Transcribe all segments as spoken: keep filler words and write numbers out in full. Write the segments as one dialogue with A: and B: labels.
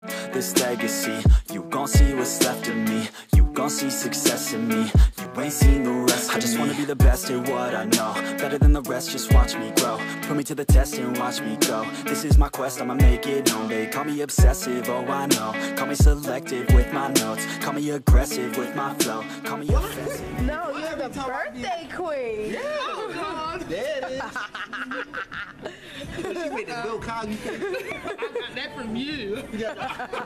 A: This legacy, you gon' see what's left of me. You gon' see success in me. You ain't seen the rest of me. I just wanna be the best at what I know. Better than the rest, just watch me grow. Put me to the test and watch me go. This is my quest, I'ma make it known. They call me obsessive, oh I know. Call me selective with my notes. Call me aggressive with my flow. Call me offensive.
B: No, you're the birthday queen.
C: Yeah, oh, God. There it is. She made the Bill Cosby thing.
D: I got that from you. Yes,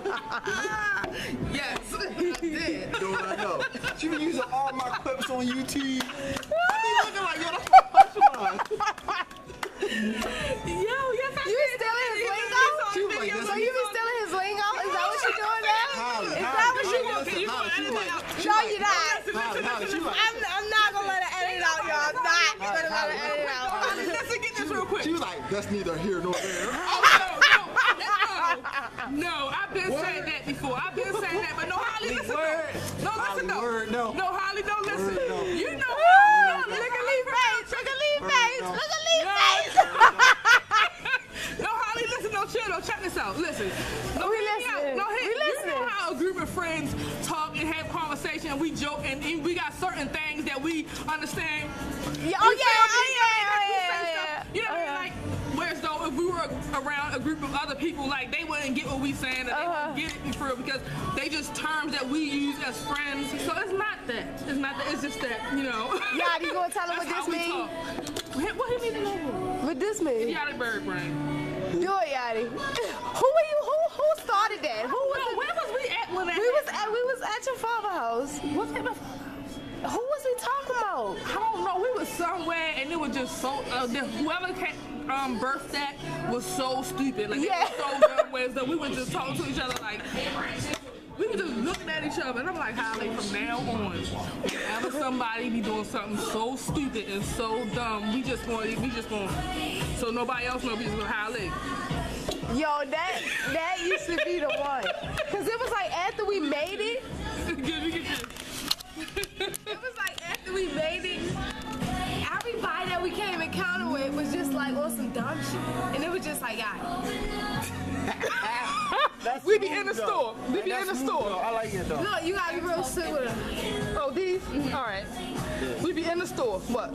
D: I did.
C: Do what I know. She been using all my clips on YouTube. I be looking like, yo, that's my punchline.
D: Yo, yes, I
B: You
D: did.
B: stealing his lingo?
C: She was like,
B: So you be stealing his lingo? Is that what you doing now?
C: Holly,
B: Is
C: Holly,
B: that what you
C: Holly,
B: doing?
C: listen, Holly, she was like, she
B: No,
C: was
B: you're
C: like,
B: not.
C: Holly, Holly, she was like,
B: I'm, I'm not gonna let her edit it out, y'all. I'm not gonna let her edit it out.
D: Listen, get this real quick.
C: she was like, that's neither here nor there.
D: Oh, no, no, no, no, I've been
C: Word.
D: saying that before. I've been saying that, but no, Holly, listen.
C: Word.
D: No,
C: Holly,
D: listen, no.
C: word, no.
D: No, Holly, don't listen.
C: Word, no.
D: You know,
B: Ooh,
D: no,
B: look at Lee face. Look at Lee face.
C: no.
B: Look at Lee
D: No.
B: face.
D: No, Holly, listen, no, chill, no, check this out. Listen. No,
B: We
D: hear me out.
B: listening.
D: No,
B: We
D: hear, you know
B: listening.
D: how a group of friends talk and have conversation and we joke and, and we got certain things that we understand.
B: Yeah, oh,
D: You
B: yeah,
D: feel
B: oh,
D: me?
B: yeah, oh,
D: We
B: yeah,
D: say
B: yeah,
D: stuff, You know what I mean?
B: yeah.
D: Like, whereas though if we were around a group of other people, like they wouldn't get what we saying, or they
B: Uh-huh.
D: wouldn't get it for real because they just terms that we use as friends. So it's not that. It's not that. It's just that, you know.
B: Yachty, you gonna tell them what
D: That's
B: this
D: how we
B: mean?
D: talk. What what he mean to know?
B: What this mean?
D: Yachty bird brain.
B: Do it, Yachty. Who were you? Who who started that? Who was
D: No,
B: it?
D: where was we at when that
B: We was at we was at your father's house.
D: What's that?
B: Who was we talking about?
D: I don't know. We was somewhere and it was just so. Uh, the, whoever came, um, birthed that was so stupid. Like
B: Yeah.
D: it was so dumb. Whereas though we would just talk to each other like. We were just looking at each other, and I'm like, Holly, from now on, whenever somebody be doing something so stupid and so dumb, we just want, we just going, so nobody else knows, we just going, Holly.
B: Yo, that that used to be the one. Cause it was like after we made it,
D: Give me, give me.
B: it was like after we made it, everybody that we came encounter with was just like on some dumb shit. And it was just like, yeah.
C: That's
D: We be
C: smooth,
D: in the
C: though.
D: store. We be
C: That's
D: in the
C: smooth,
D: store.
C: though. I like it though.
B: Look, you gotta be real sick with her.
D: Oh, these? All right. We be in the store. What?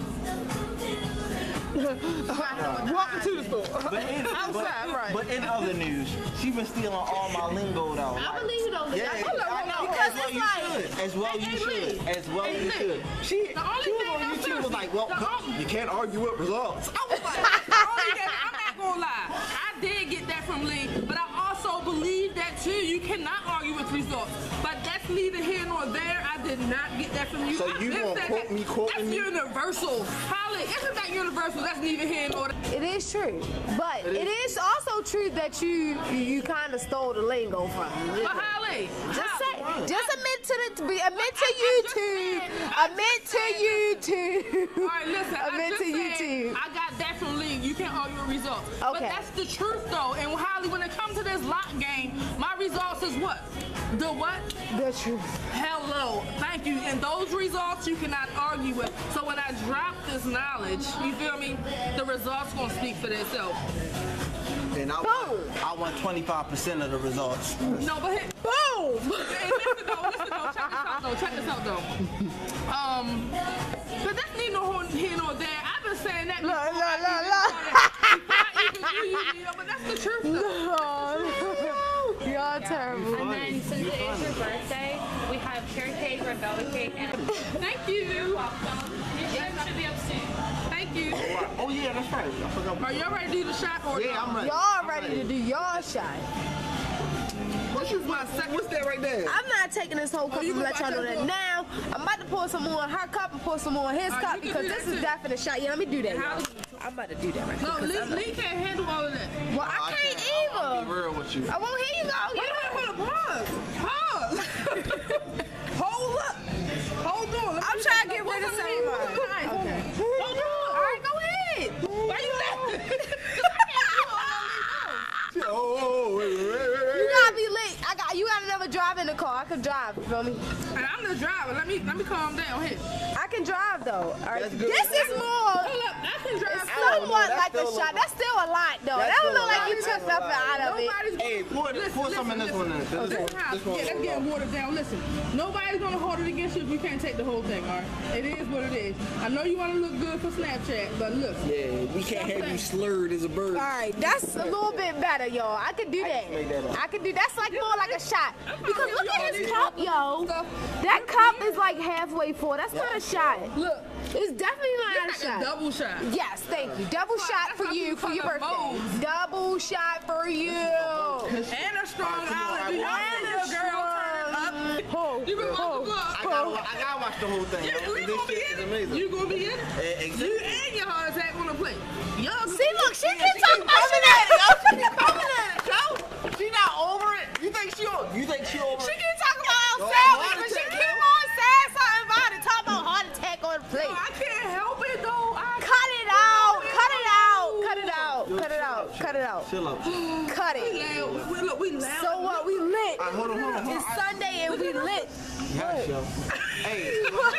D: Walking to the store.
C: But in,
D: Outside,
C: but,
D: right.
C: but in other news, she been stealing all my lingo though.
B: I
C: Like,
B: believe you though.
C: yeah,
B: Hold on,
C: I
B: hold
C: know.
B: on.
C: As
B: Because
C: well
B: it's
C: you
B: like,
C: should. As well you
D: Hey,
C: should.
D: Lee.
C: As well
D: Hey,
C: you
D: Lee.
C: should. She,
D: The only
C: she was
D: thing
C: on
D: I'm
C: YouTube was
D: serious-
C: like, well,
D: the only-
C: you can't argue with results.
D: I was like, that's the only thing- I'm not gonna lie. I did get that from Lee, but I also believe that too. You cannot argue with results. But that's neither here nor there. I did not get that from you.
C: So
D: I
C: you
D: did
C: gonna
D: say
C: quote
D: that.
C: me, quoting
D: That's
C: me?
D: universal. Holly, isn't that universal? That's neither here nor there.
B: it is true. But it is also true that you you kind of stole the lingo from me.
D: But Holly,
B: Just
D: how-
B: say, just admit to the, be- admit to
D: I- I just
B: YouTube,
D: said- I
B: admit
D: just
B: to
D: said-
B: YouTube.
D: All right, listen. I
B: Admit
D: just
B: to
D: said
B: YouTube.
D: I got that from Lee. You can't argue with results. But
B: Okay.
D: that's the truth, though. And Holly, when it comes to this lock game, my results is what? The what?
B: The truth.
D: Hello. Thank you. And those results you cannot argue with. So when I drop this knowledge, you feel me? The results gonna speak for themselves.
C: And I
B: Boom.
C: want, I want twenty-five percent of the results.
D: No, but hit,
B: Boom!
D: and listen though, listen though, check this out though, check this out though. Um, but that's neither nor here nor there. I've been saying that
B: Look,
D: before.
B: look,
D: I
B: look,
D: even started- before I even knew you, you know, but that's the truth though.
B: Oh, y'all terrible.
E: And then since it is your birthday, we have carrot cake, red velvet cake, and
D: Thank you.
E: welcome. You guys should be up soon.
D: Thank you.
C: Oh yeah, that's right. I forgot.
D: Are y'all ready to do the shot or
C: Yeah, I'm ready.
B: Y'all
C: I'm
B: ready to do y'all shot.
D: This is my second.
C: What's that right there?
B: I'm not taking this whole cup
D: you
B: and
D: gonna
B: let y'all know
D: watch
B: that
D: us
B: now. I'm about to pour some more in her cup and pour some more in his
D: All right,
B: cup
D: you can
B: because
D: do
B: this
D: that
B: is
D: too.
B: definite shot. Yeah, let me do that.
D: How-
B: y'all. I'm about to do that right
D: No,
B: quick, 'cause
D: Lee,
B: I'm not-
D: Lee can't handle all of that.
B: Well, I
C: I
B: can't
C: can't. I'll
B: either.
C: be real with you.
B: Oh, well, here you go.
D: Wait,
B: You-
D: wait, hold on, pause. Pause. Hold up. Hold on. Let me
B: I'm
D: do
B: trying to
D: this.
B: get
D: What's
B: rid of
D: up,
B: some
D: Lee?
B: of
D: What's
B: mine.
D: up, Lee?
B: Okay.
D: Hold on.
B: All right, go ahead.
D: Why you laughing?
C: Oh, wait, wait, wait, wait,
B: You gotta be lit. I got. You got another drive in the car. I can drive. You feel me?
D: And I'm the driver. Let me let me calm down here.
B: I can drive though. All right.
C: That's good.
B: This is more.
D: Hold up, I can drive.
B: It's
C: I don't know,
B: somewhat
C: that's
B: like a
C: still a
B: shot.
C: lot.
B: That's still a lot though.
C: That's
B: That don't
C: still
B: look
C: a
B: like
C: lot.
B: you
C: That's
B: took
C: a
B: nothing
C: lot.
B: out of it.
D: Nobody's
C: Hey, pour,
D: listen,
C: pour some in this
D: listen,
C: one. Then.
D: listen.
C: This,
D: Listen
C: one,
D: how,
C: this one.
D: yeah, that's getting watered down. Listen, nobody's gonna hold it against you if you can't take the whole thing, all right? It is what it is. I know you wanna look good for Snapchat, but look.
C: Yeah, we can't have you slurred as a bird.
B: All right, that's a little bit better, y'all. I could do that.
C: make that up.
B: I could do. That's like more like a shot.
D: I'm not
B: Because
D: giving
B: look
D: you all
B: at his
D: these
B: cup, yo.
D: stuff.
B: That cup is like halfway full. That's not a shot.
D: Look,
B: It's definitely not a
D: that's like
B: shot.
D: a double shot.
B: Yes, thank you. Double
D: That's
B: shot
D: like-
B: for
D: that's
B: you
D: like
B: for your
D: from the
B: birthday.
D: Vogues.
B: Double shot for you.
D: And a strong olive. You know,
B: And
D: your
B: a
D: girl turn
B: strong-
D: up.
B: Ho,
D: You been watching
B: ho,
D: the vlog.
C: I gotta, I gotta watch the whole thing.
D: You,
C: yo.
D: you
C: This
D: gonna be
C: shit is
D: in it.
C: amazing.
D: You gonna be in it.
C: Eh, exactly.
D: You and your heart attack on the plate. Y'all
B: See, look, she keeps talking about
C: Coming
B: shit.
C: at it, yo. She keep coming at it, yo. She not over it. You think she over? You think she over
B: She
C: it?
B: keep talking about
C: No,
B: sad,
C: heart
B: but she
C: attack,
B: keep
C: yo.
B: on saying something about it. Talk about heart attack on the plate.
D: No, I can't help it though. I
B: Cut it out. Cut it out. Cut it out.
C: Yo,
B: Cut it
C: chill
B: out.
C: out,
B: Cut it out.
C: Chill out.
B: Cut
D: We
B: it.
D: loud. We, look, we loud.
B: So what? We lit.
C: All right, hold on, hold on, hold
B: It's
C: on.
B: Sunday and we lit.
C: Yes, yo. Hey,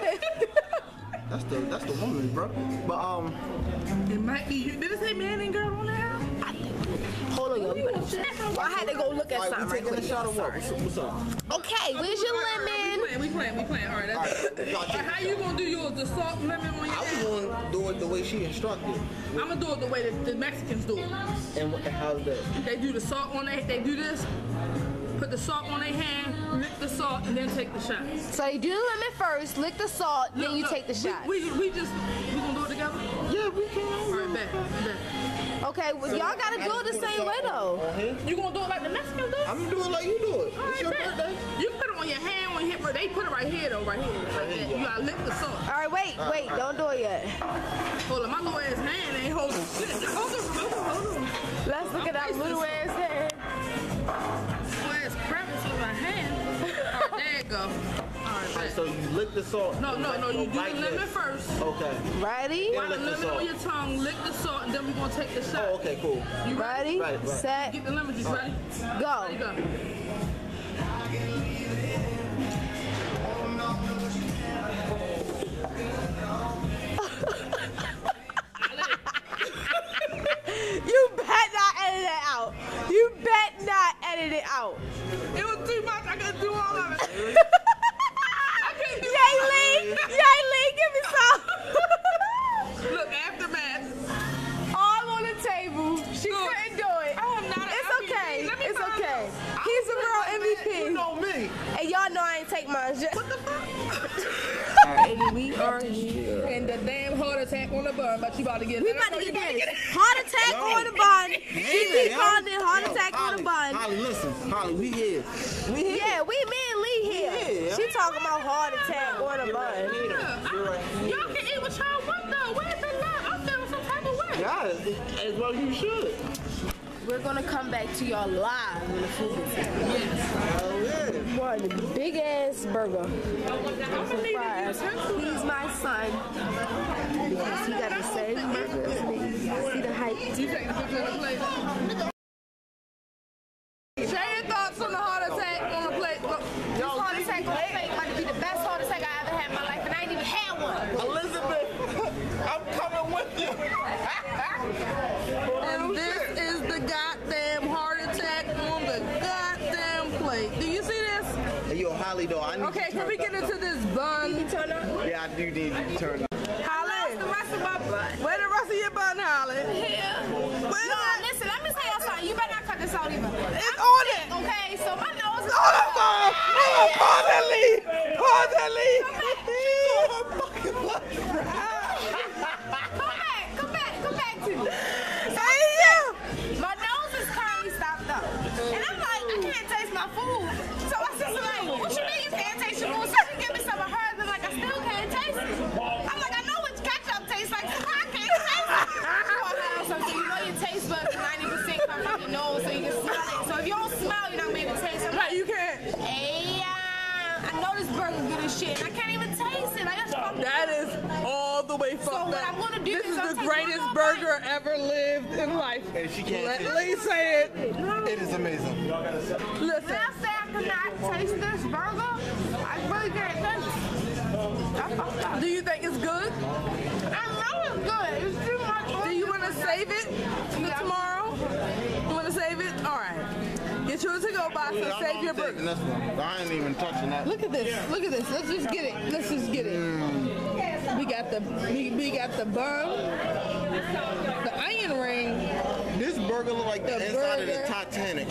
C: that's the that's the woman, bro. But um,
D: It might be you. Did it say man and girl on there?
B: Hold on, yo. Well, I had to go look at
C: all right,
B: something
C: we
B: right
C: taking a
B: quick.
C: shot of what? What's, what's up?
B: Okay, where's your
D: All right,
B: lemon?
D: all right, We playing, we playing, we playing. All right, that's it.
C: Y'all
D: All
C: take
D: right, how
C: a
D: you
C: shot.
D: gonna do yours? The salt and lemon on your
C: I was
D: hand?
C: gonna do it the way she instructed.
D: I'm gonna do it the way the, the Mexicans do it.
C: And what the hell's that?
D: They do the salt on their, they do this, put the salt on their hand, lick the salt, and then take the shot.
B: So you do the lemon first, lick the salt, then
D: Look,
B: you
D: look,
B: take the
D: we-
B: shot.
D: We, we, just, we gonna do it together?
C: Yeah, we can.
D: All right, bet, bet.
B: Okay, well, y'all gotta do it the same way though.
C: On here?
D: You gonna do it like the Mexicans do?
C: I'm gonna do it like you do it.
D: All
C: It's
D: right,
C: your
D: bet.
C: birthday.
D: You put it on your hand when you hit, but they put it right here though, right here. Like that. You gotta lick the salt.
B: All right, wait, wait, don't do it yet.
D: Hold on, my little ass hand ain't holding shit. Hold on, hold on, hold on.
B: Let's look at that little ass head.
D: Little ass crevice on my hand. All right, there you go. All right, bet.
C: So you lick the salt.
D: No, no, no, you do
C: like
D: the lemon
C: this.
D: first.
C: Okay.
B: Ready?
C: Yeah.
D: Put the
C: lick the
D: lemon
C: salt.
D: on your tongue, lick the salt, and then we're gonna take the shot.
C: Oh, okay, cool.
D: You ready?
B: Ready?
C: Right, right.
B: Set,
D: Get the lemon juice ready?
B: go.
D: There you go.
B: You bet not edit it out. You bet not edit it out.
D: It was too much. I couldn't do all of it. I couldn't do
B: Yay,
D: all of
B: Lee!
D: it.
B: Yay, Lee! Give me some.
D: Look, aftermath.
B: All on the table. She
D: Look,
B: couldn't do it.
D: I am not an
B: It's
D: M V P.
B: okay.
D: Let me
B: It's
D: find
B: okay.
D: out.
B: He's a real M V P.
C: You know me.
B: And y'all know I ain't take mine.
D: What the fuck?
B: Alright, we are here.
D: And the damn heart attack on the bun, but you about to get
B: We
D: it.
B: about to
D: You
B: get
D: about
B: this. Heart attack on the bun. She keep calling it heart attack on the bun.
C: Holly, listen. Holly, we here. We here.
B: Yeah, we me and Lee here.
C: Yeah.
B: She talking about heart attack on the bun.
D: Yeah,
C: You're right.
D: I- Y'all can eat what y'all want though. Where's the love? I'm feeling some type of way.
C: Yeah, as- as well you should.
B: We're gonna come back to y'all live when the food is here.
C: Oh, yeah.
B: One big ass burger.
D: I'm gonna need
B: Fries. He's my son. Yes, he got the same burger as me. See the height.
D: You take the picture of the plate. Share your thoughts on the heart attack on the plate. Look,
B: This heart attack on the plate might be the best heart attack I ever had in my life, and I ain't even had one.
C: Elizabeth, I'm coming with you.
D: And this is the goddamn heart attack on the goddamn plate. Do you see this?
C: Hey, yo, Holly, though, I need
D: Okay,
C: to
D: can
C: turn
D: we get
C: up.
D: into this bun?
B: Turn on.
C: Yeah, I do need you to turn up.
D: Holly,
B: The rest of my butt.
D: where the rest of your bun, Holly?
B: Here.
D: Where
B: No,
D: the-
B: listen, let me tell y'all something. You better not cut this out either.
D: It's on it.
B: Okay, so my nose is.
D: Oh, that's all. Oh, pause that lead. Pause that lead.
B: Come back, come back, come back to me.
D: Hey, yeah.
B: My nose is currently stopped up. And I'm like, I can't taste my food. So I said, like, what you mean you can't taste your food? So she give me some of hers, and like, I still can't taste it. I'm like, I know what ketchup tastes like, so I can't taste it. So I have some, so you know your taste buds ninety percent come from your nose, so you can smell it. So if you don't smell, you're not going to be able to taste it. I'm
D: Right,
B: like,
D: you can't.
B: hey, uh, I know this burger good as shit, and I can't even taste it. I just fucked
D: That is all the way fucked
B: So what
D: up.
B: I'm gonna do
D: This
B: is
D: is
B: I'll
D: the
B: take
D: greatest
B: one more
D: burger ever lived in life.
C: And she can't
D: Let
C: taste
D: Lee say it.
C: it. It is amazing.
D: Listen.
B: When I say I cannot taste
D: good?
B: I know it's good. It's too much.
D: Do you want to save it for tomorrow? You want to save it? All right. Get your to-go box and save your burger.
C: This one. I ain't even touching that.
D: Look at this. Look at this. Let's just get it. Let's just get it. Mm. We got the we, we got the bun, the onion ring.
C: This burger look like the,
D: The
C: inside of
D: burger.
C: the Titanic.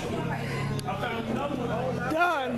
D: Done.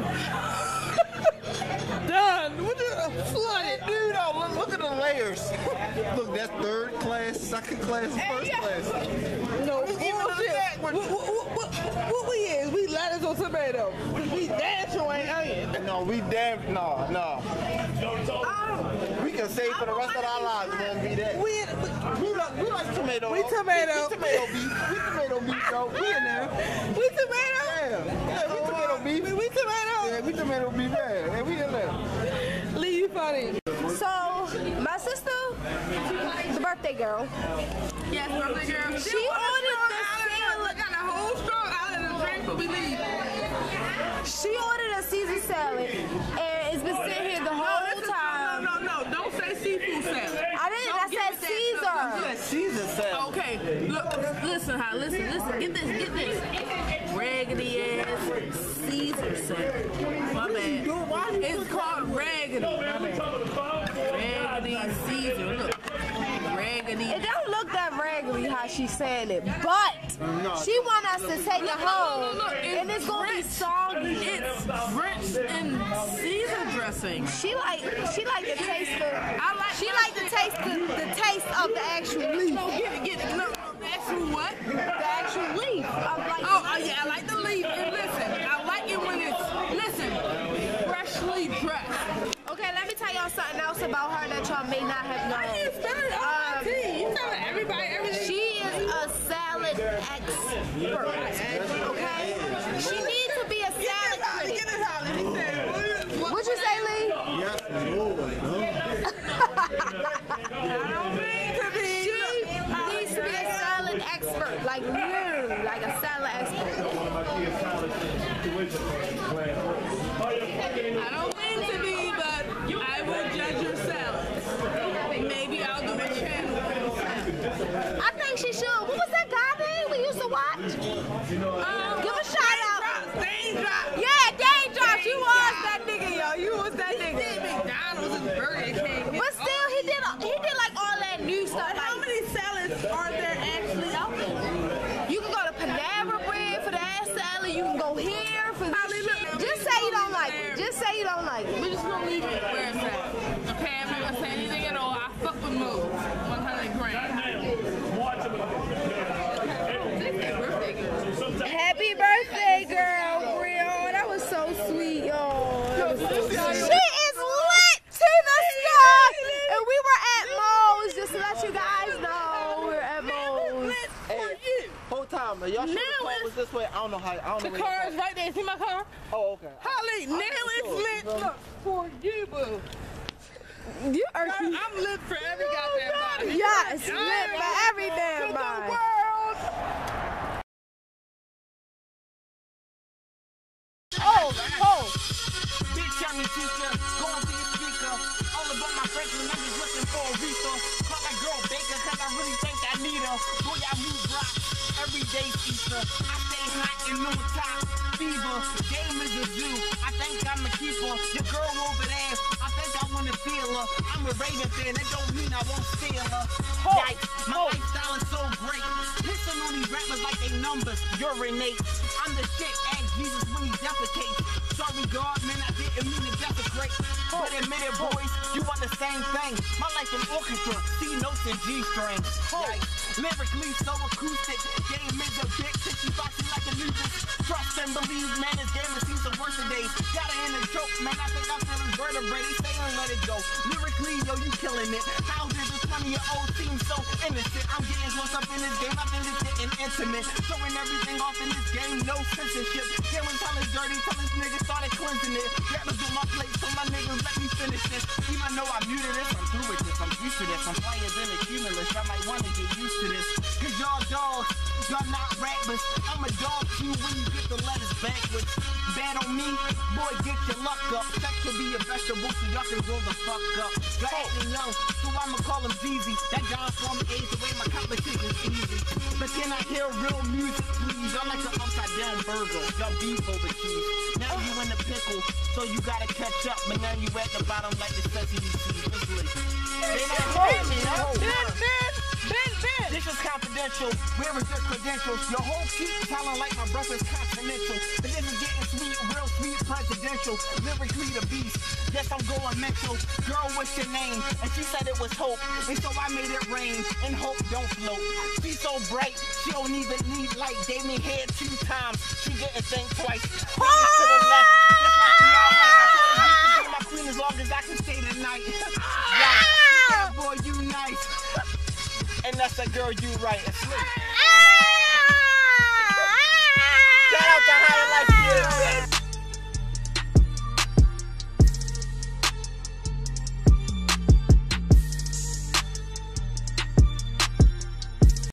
D: Done. What you flooded?
C: Dude, oh, look, look at the layers. Look, that's third class, second class, first
B: yeah.
C: class.
D: No
C: Let's give it a
D: bullshit.
C: back.
D: What, what, what, what, what we is? We lettuce or tomato. We damn sure ain't onion.
C: No, we damn, no, no. We can save for the rest of our lives. It won't be that.
D: We
C: We like, we like tomato.
D: We tomato.
C: We, we tomato beef. We tomato beef, though. We in there.
D: we tomato.
C: Yeah, yeah, we tomato beef.
D: We, we tomato.
C: Yeah, we tomato beef. Yeah, yeah, we in there.
D: Lee, you funny.
B: So, my sister, the birthday girl,
D: Yes, birthday girl.
B: she ordered the
D: I got a whole strong island of drink for we leave.
B: she ordered a Caesar salad, and it's been sitting here the whole time.
D: No, no, no. Don't say seafood salad.
B: I didn't.
D: Don't
B: I
D: give
B: said
D: it that
B: Caesar.
D: stuff.
C: Caesar salad.
D: Okay, look, listen, huh? Listen, listen. Get this, get this. Raggedy ass Caesar salad. My bad. It's called raggedy. My bad. Raggedy Caesar. Look, raggedy.
B: It don't look that raggedy how she said it, but
C: No.
B: she want us to take it home,
D: Look, look, it's
B: and it's gonna be
D: French.
B: soggy.
D: It's drenched in Caesar dressing.
B: She like she like the taste of.
D: I like
B: She
D: my
B: like the taste the, the taste of the actual leaf.
D: No, get it, get it. No, that's what?
B: The actual leaf. Of like
D: Oh, oh, yeah, I like the leaf. And listen, I like it when it's, listen, freshly dressed.
B: Okay, let me tell y'all something else about her that y'all may not have
D: I
B: known.
D: didn't spell it on my
B: Um,
D: tea. You telling everybody everything.
B: She is a salad expert. Okay? She needs to be a salad critic.
D: Get this out. He said, what-
B: What'd you say, Lee?
C: Yes, Lord.
D: I don't mean to be.
B: She needs to be a salad expert. Like literally, like a salad expert.
D: I don't mean to be, but I will judge your salad. Maybe I'll do a channel for your salad.
B: I think she should. What was that guy name we used to watch?
D: Um,
B: Give a shout out.
D: Stain drop.
B: Yeah, Dane Josh. You was that nigga, yo. You was that
D: He did
B: nigga.
D: McDonald's and Burger King.
B: But still, he did. He did like all that new stuff.
D: But how
B: Like,
D: many salads are there actually out there?
B: you can go to Panera Bread for that salad. You can go here for this
D: Holly, look,
B: shit. Just say you don't like it. Just say you don't like it.
D: We're just gonna leave it where it's at. Okay, I'm not gonna say anything at all. I fuck with Mo. one hundred grand.
B: Happy birthday, girl, Brielle. That was so sweet, y'all. She is lit to the sky. And we were at Moe's, just to let you guys know. We were at Moe's.
C: Hey, whole time, man. Y'all should
D: Now
C: have called
D: it's-
C: us this way. I don't know how. I don't
D: The
C: know. where
D: car
C: y'all-
D: is right there. See my car?
C: Oh, okay.
D: Holly, now it's lit. Look, for you, boo.
B: You are
D: I'm I'm lit for every goddamn body.
B: Yes,
D: I
B: lit
D: am
B: for every
D: to
B: damn
D: the
B: body.
D: world.
B: Oh, oh.
F: Bitch, I'm your teacher, going to your speaker. All about my Franklin, I'm just looking for a reefer. Call that girl Baker, cause I really think I need her. Boy, I move rock, every day Easter. I stay hot and no top, fever. Game is a zoo, I think I'm a keeper. Your girl over there, I think I wanna feel her. I'm a Raven fan, that don't mean I won't steal her. Yikes, my lifestyle is so great. Listen on these rappers like they numbers, urinate. I'm the shit, ask Jesus when he defecates. Sorry, God, man, I didn't mean to desecrate. But admit it, boys, you want the same thing. My life an orchestra, C notes and G strings. Yikes, lyrically so acoustic. Game is a bitch, she boxing like a music. Trust and believe, man, this game has seen some worse days. Got her in a choke, man, I think I'm feeling vertebrae. They say don't let it go. Lyrically, yo, you killing it. How did this Some of your old teams so innocent. I'm getting close up in this game. I've been getting intimate. Showing everything off in this game. No censorship. Cameras tell us dirty. Tell us niggas started cleansing it. Rappers on my plate. So my niggas let me finish this. Even though I'm new to this, I'm through with this. I'm used to this. I'm players in the cumulus. I might want to get used to this. Cause y'all dogs. Y'all not rappers. I'm a dog to you when you get the letters backwards. Bad on me, boy, get your luck up. Sex could be a vegetable, so y'all can grow the fuck up. Y'all acting young, so I'ma call him Zeezy. That John from age away, my competition's easy. But can I hear real music, please? I'm like an upside down burger. Y'all beef over cheese. Now you in the pickle, so you gotta catch up. But now you at the bottom like the sesame seeds. They not hearing me, yo.
D: Ben, Ben, Ben, Ben.
F: This is confidential. Where is your credentials? Your whole keep telling like my brother's confidential. But this is getting sweet, real sweet, presidential. Lyrically the beast. Yes, I'm going mental. Girl, what's your name? And she said it was Hope. And so I made it rain. And Hope don't float. She's so bright, she don't even need light. Gave me head two times. She didn't think twice. To the left. Just like she all right. I told her you can be my queen as long as I can stay tonight. Yeah, boy, you nice. And that's that girl you right. It's lit.